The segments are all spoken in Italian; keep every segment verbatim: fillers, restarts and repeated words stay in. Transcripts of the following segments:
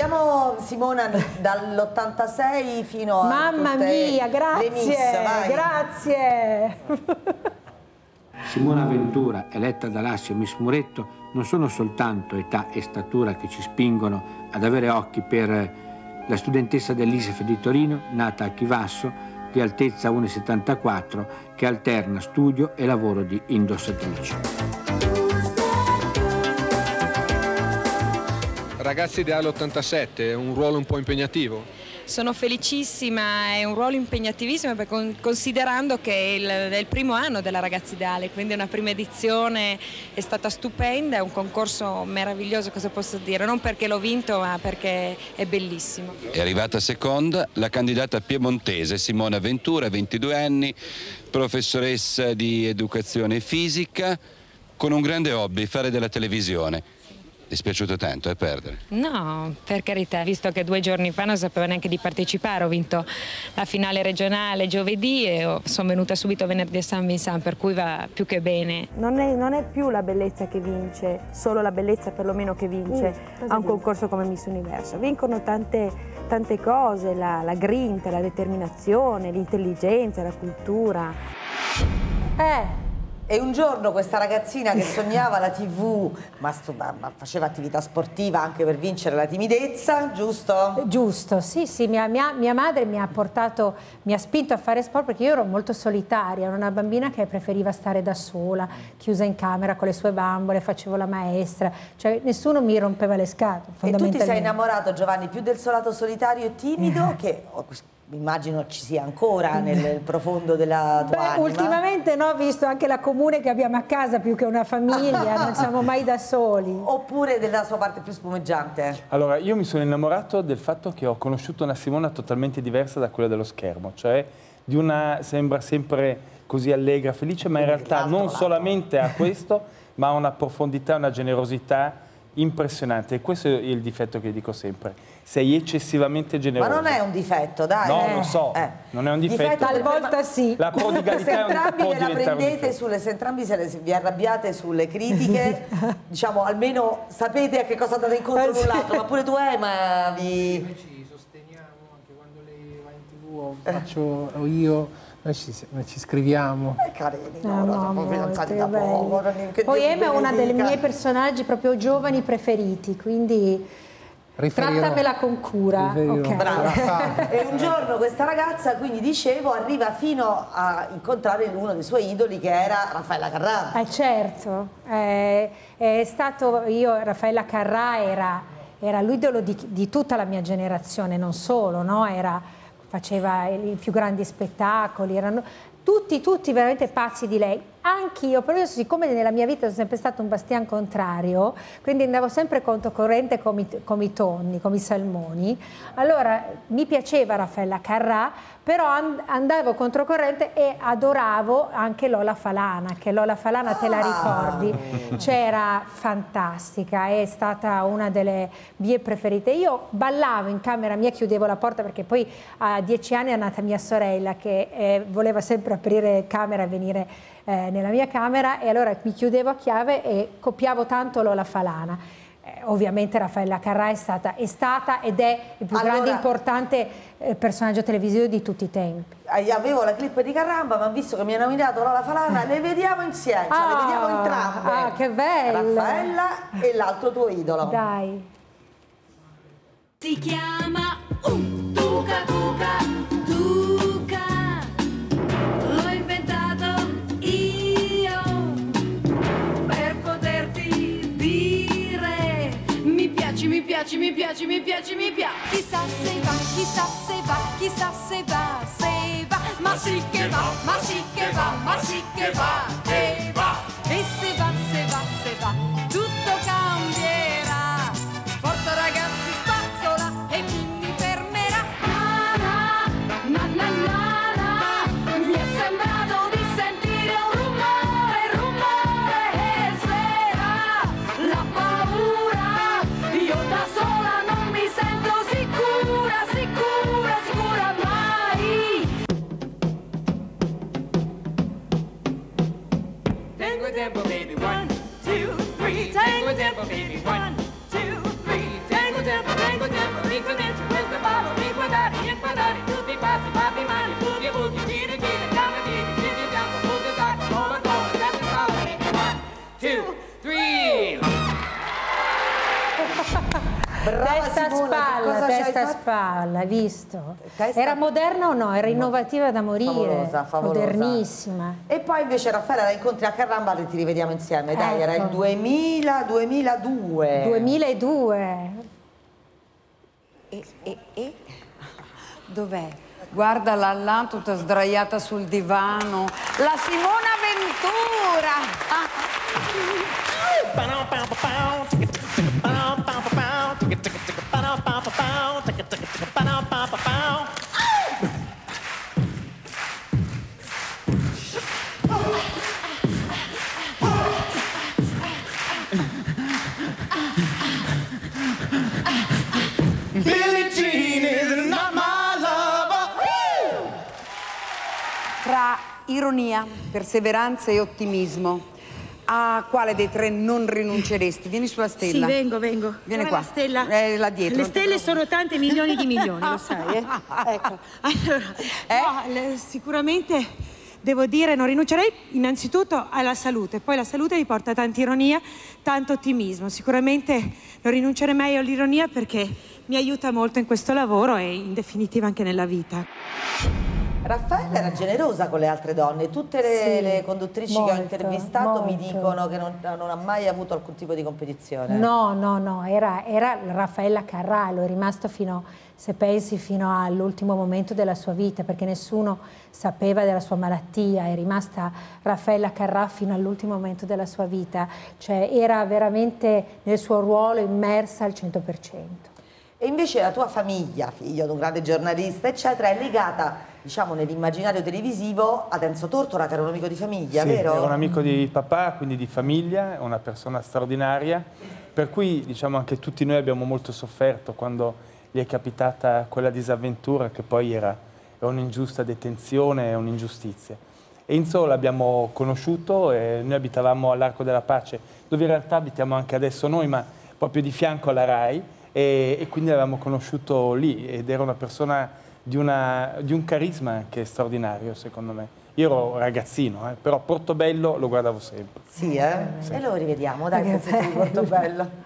Ricordiamo Simona dall'ottantasei fino a Mamma mia, grazie, Miss, grazie. Simona Ventura, eletta da Lassio Miss Muretto, non sono soltanto età e statura che ci spingono ad avere occhi per la studentessa dell'I S E F di Torino, nata a Chivasso, di altezza uno virgola settantaquattro, che alterna studio e lavoro di indossatrice. Ragazzi ideale ottantasette, è un ruolo un po' impegnativo? Sono felicissima, è un ruolo impegnativissimo considerando che è il primo anno della Ragazza Ideale, quindi una prima edizione è stata stupenda, è un concorso meraviglioso, cosa posso dire, non perché l'ho vinto ma perché è bellissimo. È arrivata seconda la candidata piemontese Simona Ventura, ventidue anni, professoressa di educazione fisica, con un grande hobby, fare della televisione. Ti è spiaciuto tanto, eh, perdere? No, per carità, visto che due giorni fa non sapevo neanche di partecipare, ho vinto la finale regionale giovedì e sono venuta subito venerdì a San Vincent, per cui va più che bene. Non è, non è più la bellezza che vince, solo la bellezza perlomeno che vince mm, a un concorso come Miss Universo. Vincono tante, tante cose, la, la grinta, la determinazione, l'intelligenza, la cultura. Eh... E un giorno questa ragazzina che sognava la tivù, ma, ma faceva attività sportiva anche per vincere la timidezza, giusto? Giusto, sì, sì, mia, mia, mia madre mi ha portato, mi ha spinto a fare sport perché io ero molto solitaria, ero una bambina che preferiva stare da sola, chiusa in camera con le sue bambole, facevo la maestra, cioè nessuno mi rompeva le scatole. E tu ti sei innamorato, Giovanni, più del solato solitario e timido eh. che... immagino ci sia ancora nel profondo della tua Beh, anima. Ultimamente no, visto anche la comune che abbiamo a casa più che una famiglia, non siamo mai da soli. Oppure della sua parte più spumeggiante? Allora, io mi sono innamorato del fatto che ho conosciuto una Simona totalmente diversa da quella dello schermo, cioè di una, sembra sempre così allegra, felice, ma in realtà non solamente ha questo, ma ha una profondità, una generosità impressionante, e questo è il difetto che dico sempre: sei eccessivamente generoso. Ma non è un difetto, dai. No, eh. lo so, eh. non è un difetto. Talvolta sì. La prodigatà se entrambi può la prendete sulle, se entrambi se le, vi arrabbiate sulle critiche, diciamo almeno sapete a che cosa andate incontro l'un l'altro, ma pure tu hai, ma vi... Noi ci sosteniamo anche quando lei va in tv o faccio o io. Noi ci, noi ci scriviamo. È carini, no, no, no, no, fidanzati da poco. Poi Emma è uno dei miei personaggi proprio giovani preferiti, quindi riferirò, trattamela con cura. Okay. Brava. E un giorno questa ragazza, quindi dicevo, arriva fino a incontrare uno dei suoi idoli che era Raffaella Carrà. Eh certo, eh, è stato, io, Raffaella Carrà era, era l'idolo di, di tutta la mia generazione, non solo, no? Era... faceva i più grandi spettacoli, erano tutti, tutti veramente pazzi di lei. Anch'io, però io, siccome nella mia vita sono sempre stato un bastian contrario, quindi andavo sempre controcorrente con i, con i tonni, con i salmoni, allora mi piaceva Raffaella Carrà, però and andavo controcorrente e adoravo anche Lola Falana, che Lola Falana, te la ricordi? C'era fantastica, è stata una delle mie preferite. Io ballavo in camera mia, chiudevo la porta perché poi a dieci anni è nata mia sorella che eh, voleva sempre aprire camera e venire eh, nella mia camera, e allora mi chiudevo a chiave e copiavo tanto Lola Falana. Eh, ovviamente Raffaella Carrà è stata, è stata ed è il più allora, grande e importante eh, personaggio televisivo di tutti i tempi. Avevo la clip di Carramba, ma visto che mi ha nominato Lola Falana, le vediamo insieme, cioè, ah, le vediamo entrambe. Ah, che bello! Raffaella e l'altro tuo idolo. Dai. Si chiama un Tuca Tuca Tuca, l'ho inventato io per poterti dire mi piaci, mi piaci, mi piaci, mi piaci, mi piaci. Chissà se va, chissà se va, chissà se va, se va, ma sì che va, ma sì che va, ma sì che va, e va, e se va, se va, se va, tutto cambierà. Forza ragazzi, spazzola e chi mi fermerà? Na na na na na, mi è sembrato di sentire un rumore, rumore, e sarà la paura. Io da sola non mi sento sicura, sicura, sicura mai. Tengo Incominci questo ballo, inquadrati, inquadrati, tutti i passi, fatti mani, buchi, buchi, giri, giri, gambe, giri, giri, bianco, punto, sacco, over, over, testa, spalla, one, two, three. Brava Testa Simona, spalla, cosa ci hai testa fatto? spalla, hai visto? Testa- Era moderna o no? Era innovativa da morire, Favolosa, favolosa. modernissima. E poi invece Raffaella la incontri a Carramba e ti rivediamo insieme, dai, era il Ecco. duemila duemiladue. duemiladue. E, e, e? Dov'è? Guardala là, tutta sdraiata sul divano. La Simona Ventura! Billie Jean is not my lover. Fra ironia, perseveranza e ottimismo, a quale dei tre non rinunceresti? Vieni sulla stella. Sì, vengo, vengo. Vieni Dov'è qua. la stella? Eh, là dietro. Le stelle sono tante milioni di milioni, lo sai, eh? Ecco. Allora, no, le- sicuramente devo dire, non rinuncerei innanzitutto alla salute, poi la salute mi porta tanta ironia, tanto ottimismo. Sicuramente non rinuncerei mai all'ironia perché mi aiuta molto in questo lavoro e in definitiva anche nella vita. Raffaella era generosa con le altre donne, tutte le, Sì, le conduttrici che ho molto, intervistato mi molto. dicono che non, non ha mai avuto alcun tipo di competizione. No, no, no, era, era Raffaella Carrà, è rimasto fino, se pensi, fino all'ultimo momento della sua vita, perché nessuno sapeva della sua malattia, è rimasta Raffaella Carrà fino all'ultimo momento della sua vita, cioè era veramente nel suo ruolo immersa al cento per cento. E invece la tua famiglia, figlio di un grande giornalista, eccetera, è legata, diciamo, nell'immaginario televisivo ad Enzo Tortora, che era un amico di famiglia, Sì, vero? era un amico di papà, quindi di famiglia, una persona straordinaria, per cui diciamo anche tutti noi abbiamo molto sofferto quando gli è capitata quella disavventura che poi era un'ingiusta detenzione e un'ingiustizia. Enzo l'abbiamo conosciuto e noi abitavamo all'Arco della Pace, dove in realtà abitiamo anche adesso noi, ma proprio di fianco alla RAI, e, e quindi l'avevamo conosciuto lì ed era una persona di, una, di un carisma anche straordinario, secondo me. Io ero ragazzino, eh, però Portobello lo guardavo sempre. Sì, eh? Sì. E lo rivediamo, dai, il pezzetto di Portobello.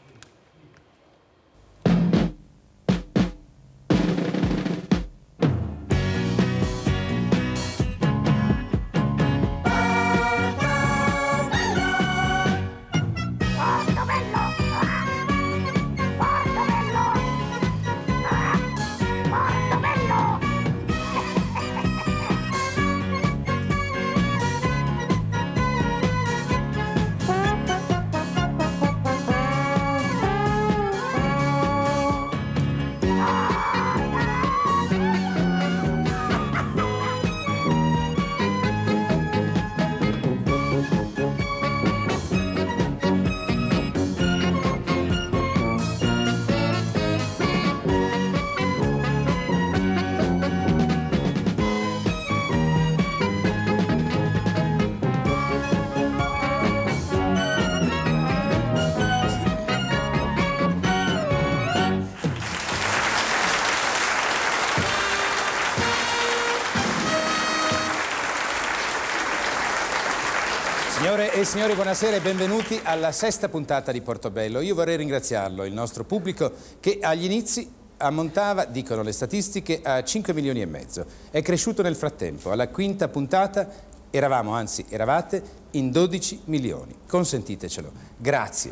Signore e signori, buonasera e benvenuti alla sesta puntata di Portobello. Io vorrei ringraziarlo, il nostro pubblico, che agli inizi ammontava, dicono le statistiche, a cinque milioni e mezzo. È cresciuto nel frattempo. Alla quinta puntata eravamo, anzi eravate, in dodici milioni. Consentitecelo. Grazie.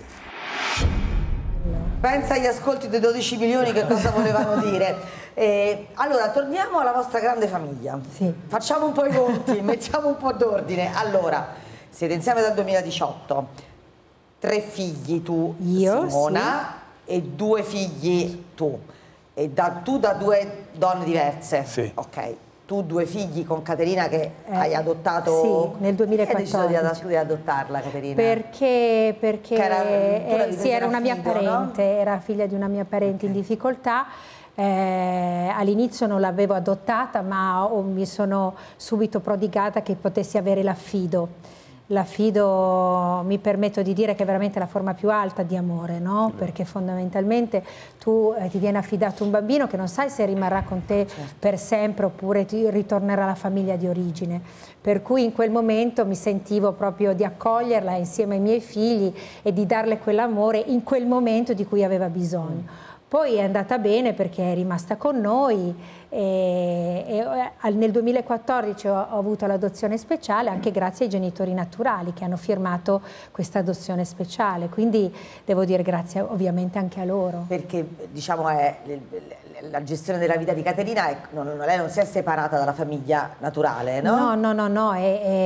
Pensa agli ascolti dei dodici milioni che cosa volevano dire. Eh, allora, torniamo alla vostra grande famiglia. Sì. Facciamo un po' i conti, mettiamo un po' d'ordine. Allora, siete insieme dal duemiladiciotto, tre figli tu, Io, Simona, e due figli tu. E da, tu da due donne diverse. Sì. Ok. Tu due figli con Caterina che Eh, hai adottato. sì, nel Perché hai deciso di, duemilaquattordici. ad- di adottarla, Caterina? Perché, perché Che era- tu eh, l'avevi sì, presa era in una mia affido, parente, era figlia di una mia parente in difficoltà. Eh, all'inizio non l'avevo adottata, ma oh, mi sono subito prodigata che potessi avere l'affido. la fido, mi permetto di dire che è veramente la forma più alta di amore, no? Perché fondamentalmente tu eh, ti viene affidato un bambino che non sai se rimarrà con te certo. per sempre oppure ti ritornerà alla famiglia di origine. Per cui in quel momento mi sentivo proprio di accoglierla insieme ai miei figli e di darle quell'amore in quel momento di cui aveva bisogno. Mm. Poi è andata bene perché è rimasta con noi e, e nel duemilaquattordici ho, ho avuto l'adozione speciale anche grazie ai genitori naturali che hanno firmato questa adozione speciale, quindi devo dire grazie ovviamente anche a loro. Perché diciamo è la gestione della vita di Caterina, è, non, lei non si è separata dalla famiglia naturale, no? No, no, no, no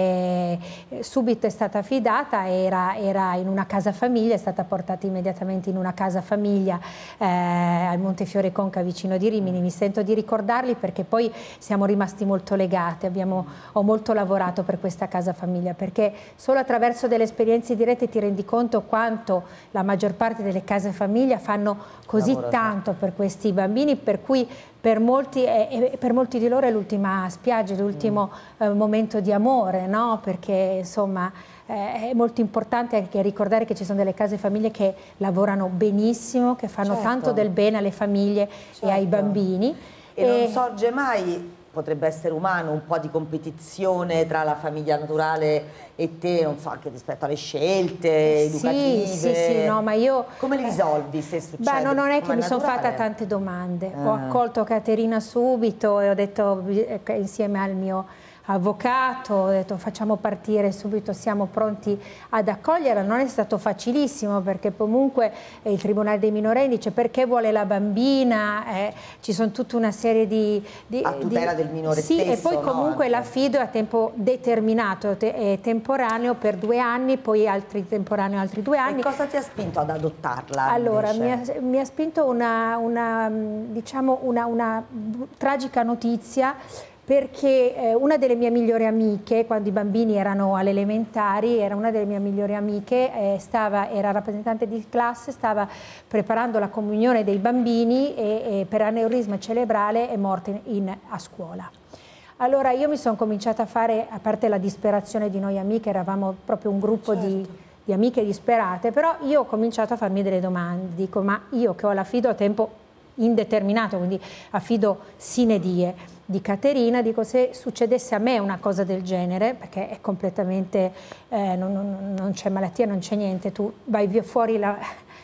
è, è, subito è stata affidata, era, era in una casa famiglia, è stata portata immediatamente in una casa famiglia eh, al Montefiore Conca vicino di Rimini. Mi sento di ricordarli perché poi siamo rimasti molto legati, abbiamo, ho molto lavorato per questa casa famiglia perché solo attraverso delle esperienze dirette ti rendi conto quanto la maggior parte delle case famiglia fanno così Lavoro, tanto per questi bambini, per cui per molti, eh, per molti di loro è l'ultima spiaggia, l'ultimo mm. eh, momento di amore, no? Perché insomma eh, è molto importante anche ricordare che ci sono delle case famiglie che lavorano benissimo, che fanno certo. tanto del bene alle famiglie certo. e ai bambini. E, e non sorge mai, potrebbe essere umano, un po' di competizione tra la famiglia naturale e te, non so, anche rispetto alle scelte educative? Sì, sì, sì, no, ma io... Come li risolvi se succede? Beh, no, non è che mi sono fatta tante domande. Ah. Ho accolto Caterina subito e ho detto, insieme al mio avvocato, ho detto facciamo partire subito, siamo pronti ad accoglierla. Non è stato facilissimo perché comunque il Tribunale dei minorenni dice perché vuole la bambina, eh, ci sono tutta una serie di... di a tutela di, del minore sì, stesso. E poi comunque no? l'affido è a tempo determinato, te, è temporaneo per due anni, poi altri temporaneo altri due anni. E cosa ti ha spinto ad adottarla? Allora, mi ha, mi ha spinto una, una, diciamo una, una tragica notizia perché eh, una delle mie migliori amiche, quando i bambini erano alle elementari, era una delle mie migliori amiche, eh, stava, era rappresentante di classe, stava preparando la comunione dei bambini e, e per aneurisma cerebrale è morta in, in, a scuola. Allora io mi sono cominciata a fare, a parte la disperazione di noi amiche, eravamo proprio un gruppo certo. di, di amiche disperate, però io ho cominciato a farmi delle domande, dico ma io che ho l'affido a tempo indeterminato, quindi affido sine die di Caterina, dico se succedesse a me una cosa del genere, perché è completamente, eh, non, non, non c'è malattia, non c'è niente, tu vai via fuori la,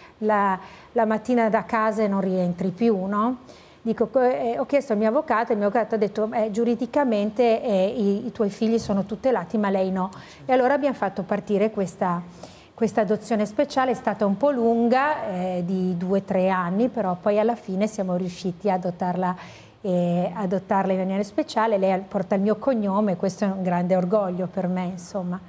la, la mattina da casa e non rientri più, no? Dico, eh, ho chiesto al mio avvocato, il mio avvocato ha detto eh, giuridicamente eh, i, i tuoi figli sono tutelati ma lei no, e allora abbiamo fatto partire questa Questa adozione speciale, è stata un po' lunga, eh, di due o tre anni, però poi alla fine siamo riusciti a adottarla, eh, adottarla in maniera speciale. Lei porta il mio cognome, questo è un grande orgoglio per me, insomma.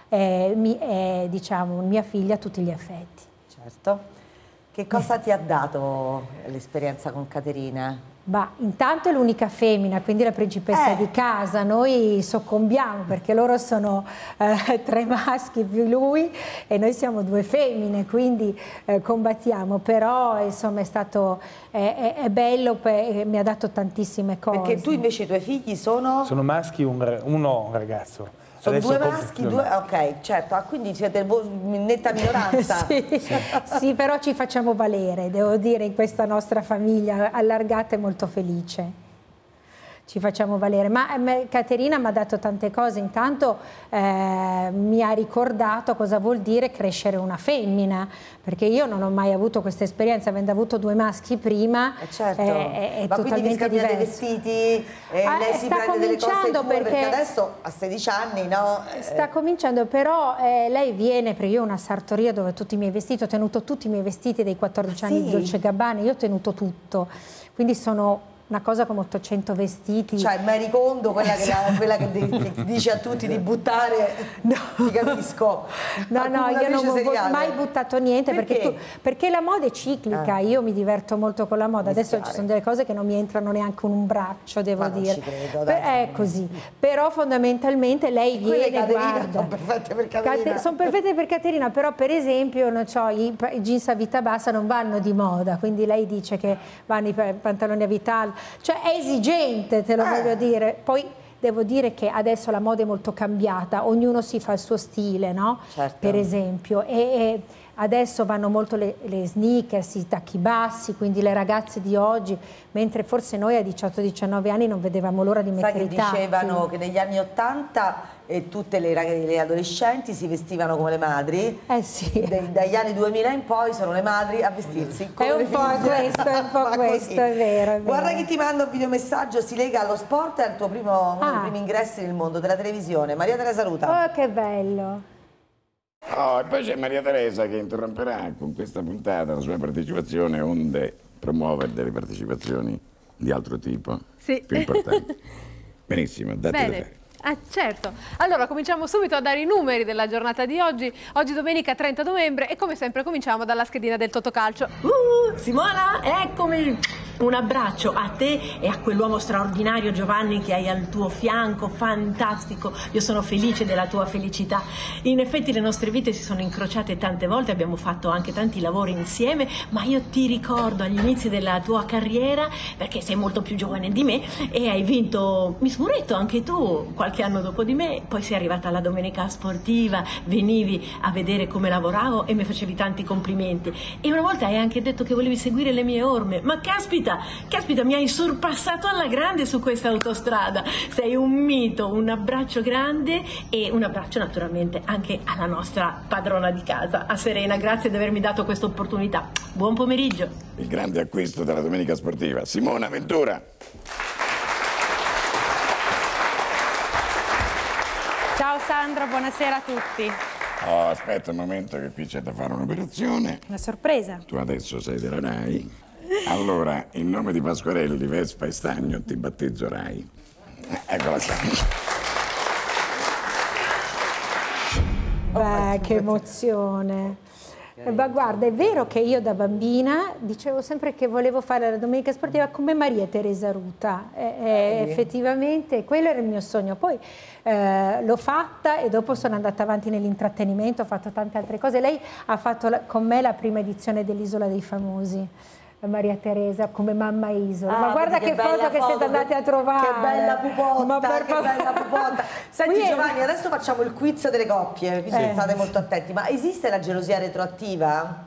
È, mi, è diciamo, mia figlia a tutti gli effetti. Certo. Che cosa ti ha dato l'esperienza con Caterina? Bah, intanto è l'unica femmina, quindi la principessa eh. di casa, noi soccombiamo perché loro sono eh, tre maschi più lui e noi siamo due femmine, quindi eh, combattiamo, però insomma è stato è, è, è bello, mi ha dato tantissime cose. Perché tu invece i tuoi figli sono? Sono maschi, un, uno un ragazzo. Sono Adesso due maschi, due... ok, certo, ah, quindi siete in netta minoranza. sì, sì. sì, però ci facciamo valere, devo dire, in questa nostra famiglia allargata e molto felice. Ci facciamo valere, ma eh, Caterina mi ha dato tante cose. Intanto eh, mi ha ricordato cosa vuol dire crescere una femmina, perché io non ho mai avuto questa esperienza, avendo avuto due maschi prima, eh certo. è, è ma totalmente quindi vi diverso. dei vestiti, eh, ah, lei si prende delle cose tue, perché, perché adesso a sedici anni, no? Sta cominciando, però eh, lei viene, perché io ho una sartoria dove tutti i miei vestiti, ho tenuto tutti i miei vestiti dei quattordici anni di Dolce Gabbana, io ho tenuto tutto, quindi sono una cosa come ottocento vestiti. Cioè Mary Kondo, quella che, la, quella che di, dice a tutti di buttare, no. Ti capisco. No, no, io non ho mai buttato niente perché, perché, tu, perché la moda è ciclica, eh. io mi diverto molto con la moda, adesso Mischiare. Ci sono delle cose che non mi entrano neanche in un braccio, devo Ma dire. Non ci credo, dai. È così, però fondamentalmente lei viene, guarda. Sono perfette per Caterina. Cate, sono perfette per Caterina, però per esempio non so, i, i jeans a vita bassa non vanno di moda, quindi lei dice che vanno i pantaloni a vita alta. Cioè è esigente, te lo eh. voglio dire. Poi devo dire che adesso la moda è molto cambiata, ognuno si fa il suo stile, no? Certo. Per esempio, e, e adesso vanno molto le, le sneakers, i tacchi bassi, quindi le ragazze di oggi, mentre forse noi a diciotto diciannove anni non vedevamo l'ora di mettere Sai che i tacchi. dicevano che negli anni ottanta e tutte le, rag- le adolescenti si vestivano come le madri, eh sì. De- dagli anni duemila in poi sono le madri a vestirsi come È un le po' figlie. questo, è un po' Ma questo, così. è vero, è vero. Guarda chi ti manda un videomessaggio, si lega allo sport e al tuo primo, uno Ah. dei primi ingressi nel mondo della televisione. Maria Teresa Ruta. Oh, che bello. Oh, e poi c'è Maria Teresa che interromperà con questa puntata la sua partecipazione, onde promuovere delle partecipazioni di altro tipo, Sì. più importanti. Benissimo, date da te. Bene. Ah, certo. Allora, cominciamo subito a dare i numeri della giornata di oggi. Oggi domenica trenta novembre e come sempre cominciamo dalla schedina del Totocalcio. Uh, Simona, eccomi! Un abbraccio a te e a quell'uomo straordinario Giovanni che hai al tuo fianco, fantastico. Io sono felice della tua felicità. In effetti le nostre vite si sono incrociate tante volte, abbiamo fatto anche tanti lavori insieme, ma io ti ricordo agli inizi della tua carriera, perché sei molto più giovane di me e hai vinto Miss Muretto anche tu qualche anno dopo di me, poi sei arrivata alla domenica sportiva, venivi a vedere come lavoravo e mi facevi tanti complimenti. E una volta hai anche detto che volevi seguire le mie orme, ma caspita, caspita, mi hai sorpassato alla grande su questa autostrada. Sei un mito, un abbraccio grande e un abbraccio naturalmente anche alla nostra padrona di casa, a Serena. Grazie di avermi dato questa opportunità. Buon pomeriggio. Il grande acquisto della domenica sportiva, Simona Ventura. Ciao Sandra, buonasera a tutti. Oh, aspetta un momento che qui c'è da fare un'operazione. Una sorpresa. Tu adesso sei della RAI. Allora, in nome di Pasquarelli, Vespa e Stagno, ti battezzo RAI. Eccola qua. Beh, che emozione. Eh, Ma guarda, è vero che io da bambina dicevo sempre che volevo fare la domenica sportiva come Maria Teresa Ruta. E, e effettivamente quello era il mio sogno. Poi eh, l'ho fatta e dopo sono andata avanti nell'intrattenimento, ho fatto tante altre cose. Lei ha fatto la- con me la prima edizione dell'Isola dei Famosi. Maria Teresa come mamma Isola. Ah, Ma guarda vedi che, che foto bella che foto, siete andati a trovare. Che bella pupotta, Ma per che favore. bella pupotta. Senti Qui è- Giovanni, adesso facciamo il quiz delle coppie, quindi Eh. state molto attenti. Ma esiste la gelosia retroattiva?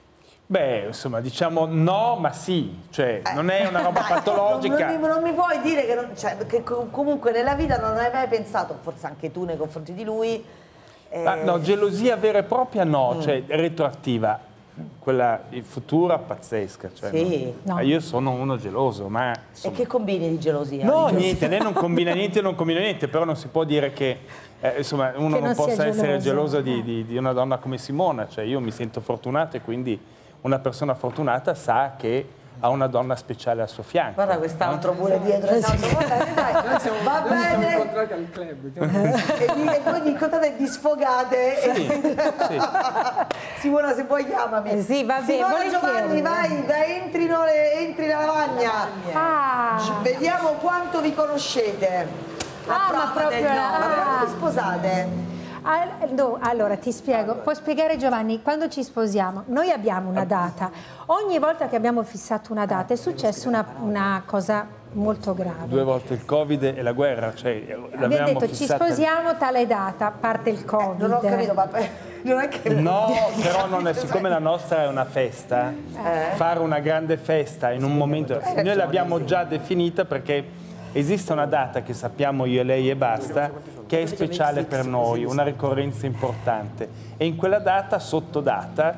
Beh, insomma, diciamo no, ma sì, cioè non è una roba Dai, patologica. Non, non mi, non mi puoi dire che, non- cioè, che co- comunque nella vita non hai mai pensato, forse anche tu nei confronti di lui. eh, Ah, no, gelosia vera e propria no, Mm. cioè retroattiva. Quella in futura pazzesca. Cioè, Sì. no. No. Io sono uno geloso, ma... E che combini di gelosia? No, Di niente, lei non combina niente, non combina niente, però non si può dire che eh, insomma, uno Che non, non sia possa essere geloso. geloso di, di- di una donna come Simona, cioè io mi sento fortunato e quindi una persona fortunata sa che ha una donna speciale al suo fianco. Guarda quest'altro pure dietro. esatto. Va bene, dai. Noi siamo, Va noi siamo bene. incontrati al club. E, vi- e voi vi incontrate e vi sfogate. Sì, sì. Simona, se vuoi chiamami. Eh sì, va bene, Simona volentieri. Giovanni, vai, vai, entri, no, le- entri nella lavagna. Ah. Vediamo quanto vi conoscete. La Ah, ma prova proprio del no. la- Ma quando vi sposate? Ah, no, allora ti spiego, puoi spiegare Giovanni, quando ci sposiamo noi abbiamo una data, ogni volta che abbiamo fissato una data è successa una, una cosa molto grave. Due volte il Covid e la guerra, cioè Abbiamo l'avevamo detto ci fissata- sposiamo tale data, parte il Covid. Non ho capito, ma non è che... No, però non è, siccome la nostra è una festa, Eh. fare una grande festa in un momento... Noi l'abbiamo già definita perché esiste una data che sappiamo io e lei e basta, che è speciale per noi, una ricorrenza importante. E in quella data, sotto data,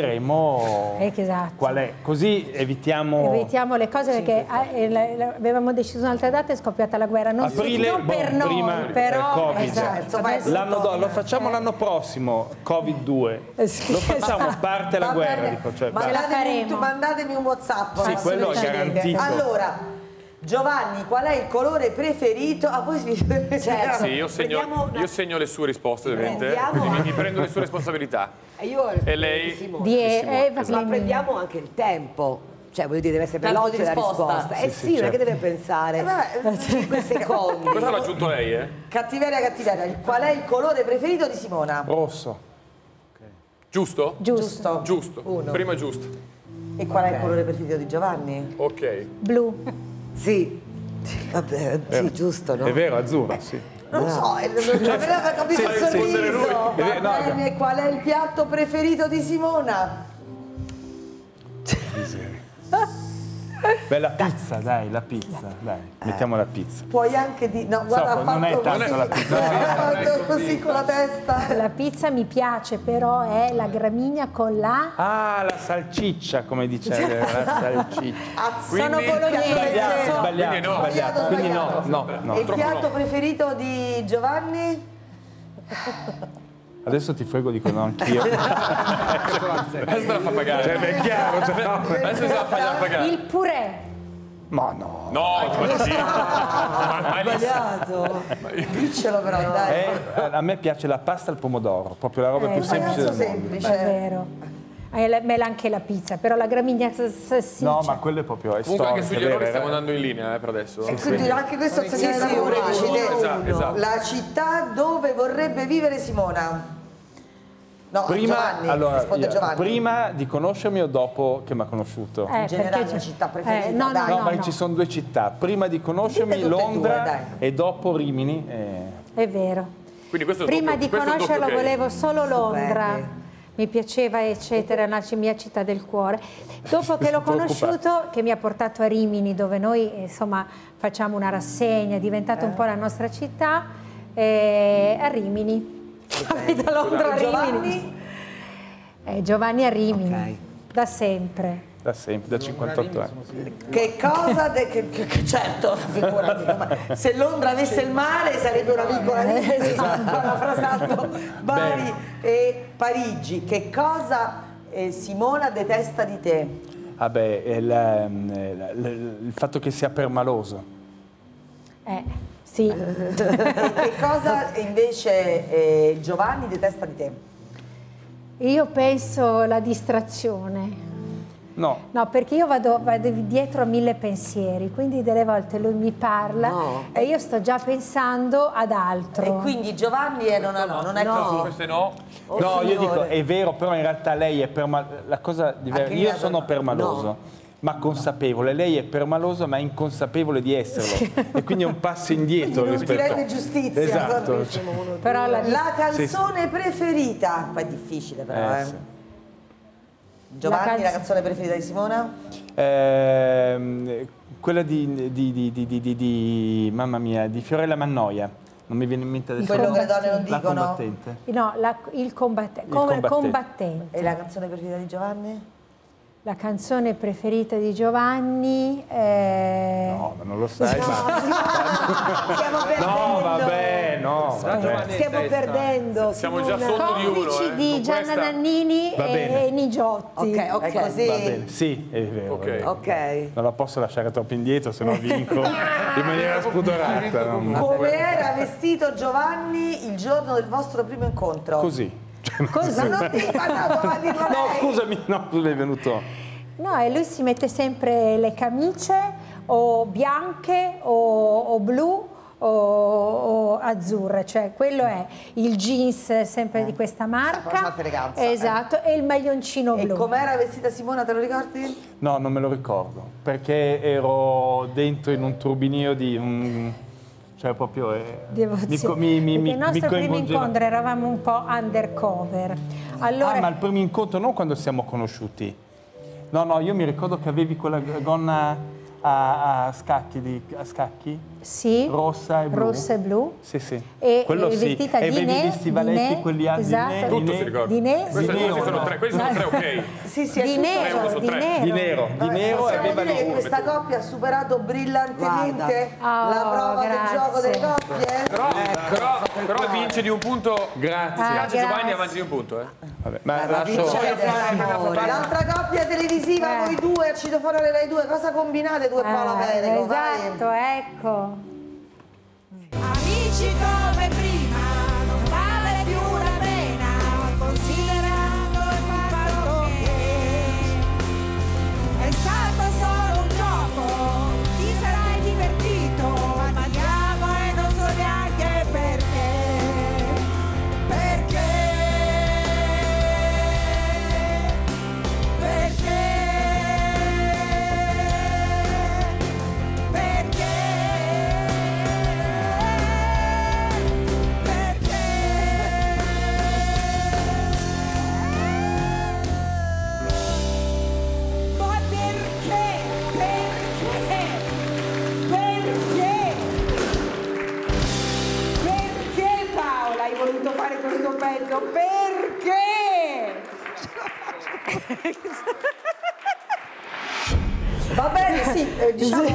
diremo Eh, esatto. qual è. Così evitiamo... Evitiamo le cose perché eh, la- la- avevamo deciso un'altra data e è scoppiata la guerra. Non, Aprile, non per boh, noi, prima però... Covid. Esatto, adesso- L'anno do- lo facciamo l'anno prossimo, Covid due. Lo facciamo, parte la Va guerra. bene. Dico, cioè, basta. Mandatemi, un, mandatemi un WhatsApp. Sì, quello è assolutamente. garantito. Allora, Giovanni, qual è il colore preferito? A voi vi... Sì, io segno, Vediamo una- io segno le sue risposte, ovviamente, Prendiamo quindi mi, anche- mi prendo le sue responsabilità. E io E lei? Simone. Di- Di Simone, Eva esatto. Ma prendiamo anche il tempo. Cioè, voglio dire, deve essere Tempo veloce di la risposta. risposta. Sì, Eh sì, sì, non è certo. che deve pensare. Eh, vabbè, cinque secondi. Questo l'ha aggiunto lei, eh? Cattiveria, cattiveria. Il- Qual è il colore preferito di Simona? Rosso. Giusto? Giusto. Giusto. Uno. Prima giusto. E qual è il colore preferito di Giovanni? Ok. Blu. Sì. Vabbè, sì, giusto, no? È vero, azzurra, sì. Non lo so, eh, non aveva capito Sì, il sì, sorriso. fosse lui. Va Eh, no, bene, qual è il piatto preferito di Simona? Beh, la pizza, dai, la pizza, dai, mettiamo la pizza. Puoi anche di... No, guarda, So, ha non è fatto tanto così. la pizza. Ha fatto così con la testa. La pizza mi piace, però è la gramigna con la... Ah, la salciccia, come dice la salciccia. Sono bolognese. Sbagliato, no. sbagliato, Quindi no. sbagliato. Quindi no, no, no. E il piatto preferito di Giovanni? Adesso ti frego, dico no anch'io. Adesso la fa pagare. Cioè, è chiaro, cioè, no. Adesso se la fa pagare. Il purè. Ma no. No, ma sì. Ma Sbagliato. Diccelo però, dai. Eh, a me piace la pasta al pomodoro, proprio la roba Eh, più semplice del mondo. È vero. Eh, la- me l'ha anche la pizza, però la gramigna salsiccia. No, ma quello è proprio è Comunque anche storica, sugli errori vera, stiamo vera. andando in linea eh, per adesso. E quindi anche questo è un Sì, segnale sì, d'amore. uno, Dici te, esatto, esatto. la città dove vorrebbe vivere Simona? No, Prima, Giovanni, allora, risponde io- Giovanni. prima di conoscermi o dopo che mi ha conosciuto? Eh, In generale perché la c'è- città preferita, eh, no, no, dai. No, no, ma no. ci sono due città. Prima di conoscermi Dite tutte e Londra due, dai. e dopo Rimini. eh. È vero. Quindi questo è il Prima doppio- di questo è il conoscerlo doppio ok. volevo solo Londra. Stupendi. Mi piaceva, eccetera, è una c- mia città del cuore. Dopo che l'ho conosciuto, che mi ha portato a Rimini, dove noi insomma facciamo una rassegna, è diventata un po' la nostra città, eh, a Rimini. Da Londra a Giovanni? Rimini. Eh, Giovanni a Rimini, da sempre. Da sempre, da cinquantotto anni. Che cosa, de- che, che- che- certo, figurati, ma se Londra avesse il mare sarebbe una piccola isola, parafrasando Bari e Parigi. Che cosa eh, Simona detesta di te? Vabbè, è la- la- la- il fatto che sia permaloso. Eh, sì. E che cosa invece eh, Giovanni detesta di te? Io penso la distrazione. No, No, perché io vado, vado dietro a mille pensieri, quindi delle volte lui mi parla e io sto già pensando ad altro. E quindi Giovanni è, non, no, non è così. Queste no. Oh, no, io signore. dico, è vero, però in realtà lei è permalosa. La cosa diversa, Anche io lei sono ha- permaloso. no. Ma consapevole, lei è permalosa ma è inconsapevole di esserlo e quindi è un passo indietro Quindi non ti rispetto rende giustizia. Esatto. Però la, La canzone preferita, poi è difficile però, Eh, eh. sì. Giovanni, la, canz- canzone preferita di Simona? Ehm, quella di, di, di, di, di, di- di- mamma mia, di Fiorella Mannoia. Non mi viene in mente adesso. Quello che le donne non La dicono? combattente. no, la- il, combatte- Il come- combattente. combattente. E la canzone preferita di Giovanni? La canzone preferita di Giovanni è... No, ma non lo sai. ma- Stiamo perdendo. No, vabbè, no. vabbè. Stiamo perdendo. Siamo già Simona. sotto di uno. Complici eh. di Con Gianna questa- Nannini Va bene. e Nigiotti. Ok, ok. È così? Va bene, sì, è vero. Ok. è vero. Ok. Non la posso lasciare troppo indietro, se no vinco in maniera spudorata. non- Come era vestito Giovanni il giorno del vostro primo incontro? Così. Cosa non ti fa andato a dirlo No, lei? scusami, no, tu l'hai venuto. No, e lui si mette sempre le camicie o bianche o, o blu o, o azzurre, cioè quello è il jeans sempre di questa marca. Un'altra eleganza, eh. Esatto, e il maglioncino E blu. com'era vestita Simona, te lo ricordi? No, non me lo ricordo, perché ero dentro in un turbinio di un... cioè proprio... eh, Devozione. mi, co- mi, mi, Perché mi, il nostro mi primo coinvolgeva. incontro eravamo un po' undercover. Allora, Ah, ma il primo incontro non quando siamo conosciuti. No, no, io mi ricordo che avevi quella gonna a, a scacchi, di, a scacchi? sì, Rossa e blu. rossa e blu. Sì, sì. E Quello e sì. vestita E di avevi nè, gli stivaletti, di nè, quelli a- di esatto, nè, Tutto di si ricorda. di nè, Questi, Di questi nero. sono tre, questi sono tre, ok. Sì, sì, è di tutto- nero, uno su di tre. nero. Di nero, di Vabbè, nero e possiamo avevano... dire che questa coppia ha superato brillantemente Guarda. la Oh, prova del grazie. gioco delle coppie. Però, però, però vince di un punto. Grazie. Ah, Piace Giovanni grazie. avanti di un punto, eh. Vabbè, ma lascio... L'altra coppia televisiva, Eh. voi due, al citofono Rai due, cosa combinate due Paola Eh, Perego? Vai. esatto, ecco. Amici come prima, non vale più la pena, considerando il fatto che è stato solo un gioco, ti sarai divertito, andiamo e non so neanche perché, perché, perché, perché. sì, eh, diciamo...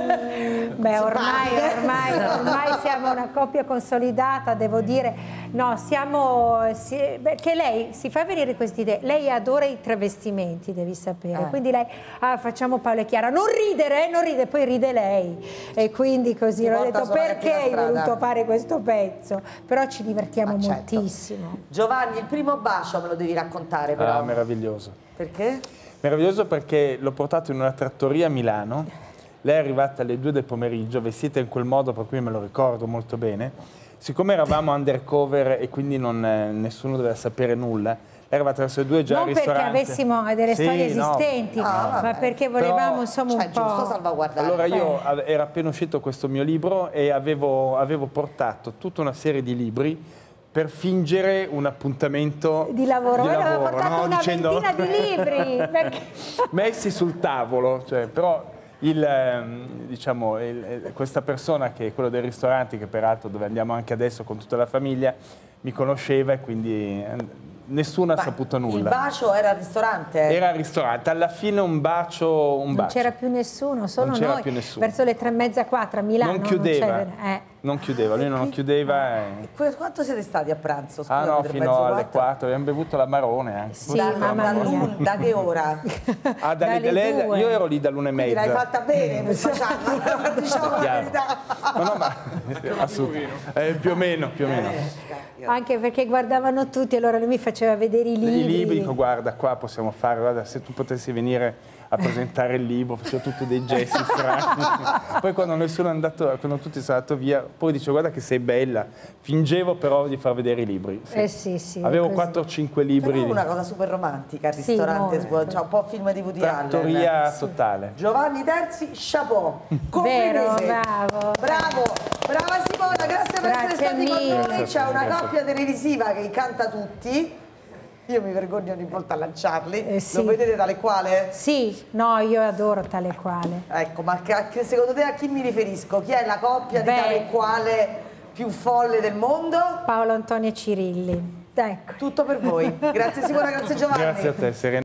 Beh, ormai, ormai, ormai siamo una coppia consolidata, devo dire. No, siamo... Si, perché lei si fa venire queste idee. Lei adora i travestimenti, devi sapere. Eh. Quindi lei, ah, facciamo Paolo e Chiara. Non ridere, non ride, poi ride lei. E quindi così Ti ho porta detto, sulla perché hai cattiva strada. voluto fare questo pezzo? Però ci divertiamo Ah, certo. moltissimo. Giovanni, il primo bacio me lo devi raccontare però. Ah, meraviglioso. Perché? Meraviglioso perché l'ho portato in una trattoria a Milano. Lei è arrivata alle due del pomeriggio, vestita in quel modo per cui me lo ricordo molto bene. Siccome eravamo undercover e quindi non, eh, nessuno doveva sapere nulla, lei è arrivata verso le due già Non al perché ristorante. avessimo delle Sì, storie no. esistenti, Ah, ma perché volevamo Però- insomma Cioè, un giusto po'... salvaguardare. Allora io Eh. ave- era appena uscito questo mio libro e avevo, avevo portato tutta una serie di libri per fingere un appuntamento Di lavoro, di voi aveva lavoro, portato no? una Dicendo- ventina di libri, perché... messi sul tavolo, cioè, però il, ehm, diciamo, il- il- questa persona che è quello dei ristoranti, che peraltro dove andiamo anche adesso con tutta la famiglia, mi conosceva e quindi eh, nessuno ha saputo Il nulla. bacio era al ristorante? Era al ristorante, alla fine un bacio, un Non bacio. c'era più nessuno, solo Non c'era noi. più nessuno. Verso le tre e mezza, quattro a Milano. Non chiudeva, c'era- eh. non chiudeva, lui non chiudeva. e- Que- Quanto siete stati a pranzo? Ah Scusami, no, tre e fino mezzo, alle quattro? quattro, abbiamo bevuto l'amarone anche. Sì, da, mamma da, mia. l'un- da che ora? Ah, dalle- dalle lei- due. io ero lì dall'una e Quindi mezza. l'hai fatta bene, per facciarla, diciamo la Chiaro. verità. No, no, ma assolutamente. Eh, più o meno, più o meno. Anche perché guardavano tutti, allora lui mi faceva vedere i libri. I libri, dico, guarda, qua possiamo fare, guarda, se tu potessi venire a presentare il libro, facevo tutti dei gesti strani. Poi quando nessuno è andato, quando tutti sono andati via, poi dicevo, guarda che sei bella. Fingevo però di far vedere i libri. Sì. Eh sì, sì. Avevo così. quattro o cinque libri. Però è una cosa super romantica, il Sì, ristorante, molto. svuol- cioè un po' film di Woody Allen. Trattoria totale. Giovanni Terzi, chapeau. Vero, Complimenti. bravo. Bravo, brava Simona, grazie per essere Grazie stati con mille. noi. Grazie, C'è una grazie. coppia televisiva che incanta tutti. Io mi vergogno ogni volta a lanciarli. Eh, sì. Lo vedete tale quale? Sì, no, io adoro tale quale. Ecco, ma che- che secondo te a chi mi riferisco? Chi è la coppia Beh. di tale quale più folle del mondo? Paolo Antonio Cirilli. Ecco. Tutto per voi. Grazie Simona, grazie Giovanni. Grazie a te, Serena.